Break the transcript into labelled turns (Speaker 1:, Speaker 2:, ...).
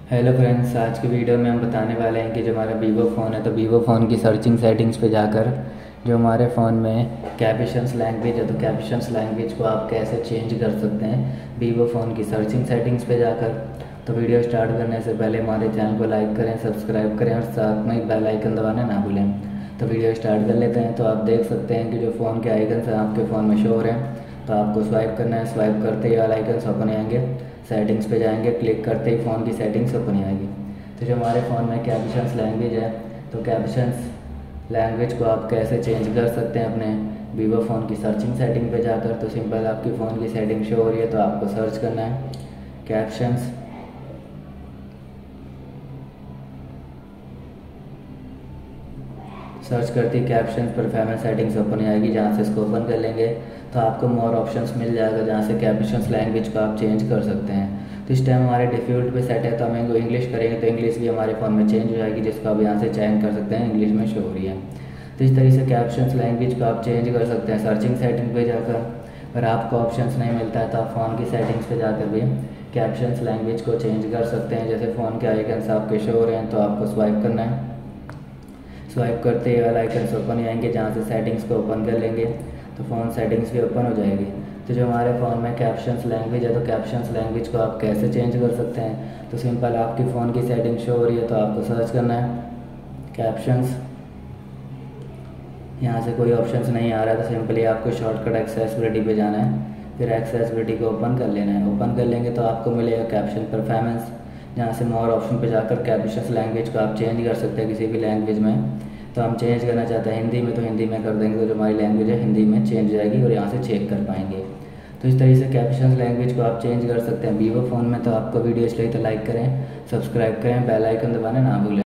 Speaker 1: Hello friends, आज की video में हम बताने वाले हैं कि जो हमारा वीवो फ़ोन है तो वीवो फ़ोन की सर्चिंग सेटिंग्स पे जाकर जो हमारे फ़ोन में कैप्शंस लैंग्वेज है तो कैप्शंस लैंग्वेज को आप कैसे चेंज कर सकते हैं वीवो फ़ोन की सर्चिंग सेटिंग्स पे जाकर। तो वीडियो स्टार्ट करने से पहले हमारे चैनल को लाइक करें, सब्सक्राइब करें और साथ में बेल आइकन दबाना ना भूलें। तो वीडियो स्टार्ट कर लेते हैं। तो आप देख सकते हैं कि जो फ़ोन के आइकन्स हैं आपके फ़ोन में शो हो रहे हैं। तो आपको स्वाइप करना है, स्वाइप करते ही वाला आइकन्स ओपन आएंगे, सेटिंग्स पे जाएंगे, क्लिक करते ही फ़ोन की सेटिंग्स ओपन आएगी। तो जो हमारे फ़ोन में कैप्शंस लैंग्वेज है तो कैप्शंस लैंग्वेज को आप कैसे चेंज कर सकते हैं अपने वीवो फ़ोन की सर्चिंग सेटिंग पे जाकर। तो सिंपल आपकी फ़ोन की सेटिंग शो हो रही है तो आपको सर्च करना है कैप्शंस। सर्च करते ही कैप्शंस परफॉर्मेंस सेटिंग्स ओपन आएगी, जहाँ से इसको ओपन कर लेंगे तो आपको मोर ऑप्शंस मिल जाएगा, जहाँ से कैप्शंस लैंग्वेज को आप चेंज कर सकते हैं। तो इस टाइम हमारे डिफ़ॉल्ट पे सेट है तो हम इनको इंग्लिश करेंगे तो इंग्लिश भी हमारे फ़ोन में चेंज हो जाएगी, जिसको आप यहाँ से चेंज कर सकते हैं, इंग्लिश में शो हो रही है। तो इस तरीके से कैप्शंस लैंग्वेज को आप चेंज कर सकते हैं सर्चिंग सेटिंग पे जाकर। अगर आपको ऑप्शंस नहीं मिलता है तो आप फ़ोन की सेटिंग्स पे जाकर भी कैप्शंस लैंग्वेज को चेंज कर सकते हैं। जैसे फ़ोन के आइकन्स आपके शो हो रहे हैं तो आपको स्वाइप करना है, स्वाइप करते ही वाला आइकन्स ओपन आएंगे, जहाँ से सेटिंग्स को ओपन कर लेंगे तो फ़ोन सेटिंग्स भी ओपन हो जाएगी। तो जो हमारे फ़ोन में कैप्शंस लैंग्वेज है तो कैप्शंस लैंग्वेज को आप कैसे चेंज कर सकते हैं। तो सिंपल आपकी फ़ोन की सेटिंग शो हो रही है तो आपको सर्च करना है कैप्शंस। यहाँ से कोई ऑप्शंस नहीं आ रहा तो सिंपली आपको शॉर्टकट एक्सेसिबिलिटी पे जाना है, फिर एक्सेसिबिलिटी को ओपन कर लेना है। ओपन कर लेंगे तो आपको मिलेगा कैप्शन परफॉर्मेंस, जहाँ से मोर ऑप्शन पे जाकर कैप्शंस लैंग्वेज को आप चेंज कर सकते हैं किसी भी लैंग्वेज में। तो हम चेंज करना चाहते हैं हिंदी में तो हिंदी में कर देंगे, तो जो हमारी लैंग्वेज है हिंदी में चेंज हो जाएगी और यहाँ से चेक कर पाएंगे। तो इस तरीके से कैप्शंस लैंग्वेज को आप चेंज कर सकते हैं वीवो फ़ोन में। तो आपको वीडियो अच्छी लगी तो लाइक करें, सब्सक्राइब करें, बेल आइकन दबाना ना भूलें।